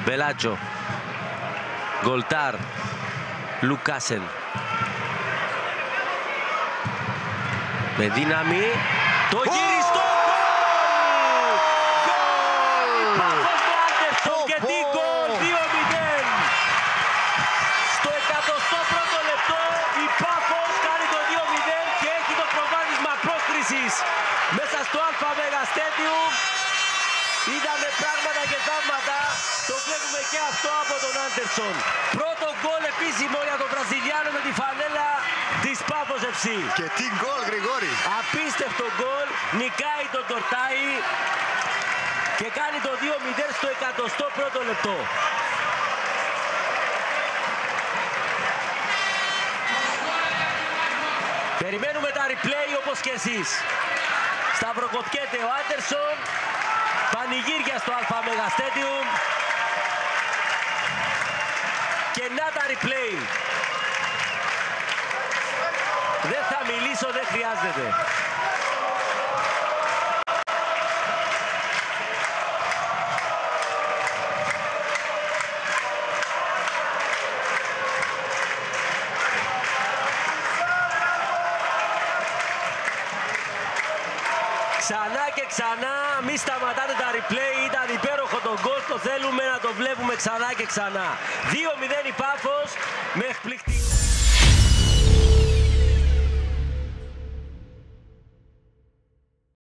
Μπελάτσο, Γκολτάρ, Λουκάσεν. Με δύναμη, το γυριστό γκολ! Πάφος του Άντερσον και τι γκολ, 2-0. Στο 101ο λεπτό η Πάφος κάνει το 2-0 και έχει το προβάδισμα πρόκρισης μέσα στο ΑΜΕΓΑ Stadium. Είδαμε πράγματα και θαύματα, το βλέπουμε και αυτό από τον Άντερσον. Πρώτο γκολ επίσημο για τον Βραζιλιάνο με τη φανέλα της Πάφος FC. Και τι γκολ, Γρηγόρη! Απίστευτο γκολ, νικάει τον Τορτάι και κάνει το 2-0 στο 101ο λεπτό. Περιμένουμε τα replay όπως και εσείς. Σταυροκοπιέται ο Άντερσον, πανηγύρια στο ΑΜΕΓΑ Stadium και να τα replay. Δεν θα μιλήσω, δεν χρειάζεται. Ξανά και ξανά, μη σταματάτε τα replay, ήταν υπέροχο το γκολ, το θέλουμε να το βλέπουμε ξανά και ξανά. 2-0 η Πάφος με εκπληκτική...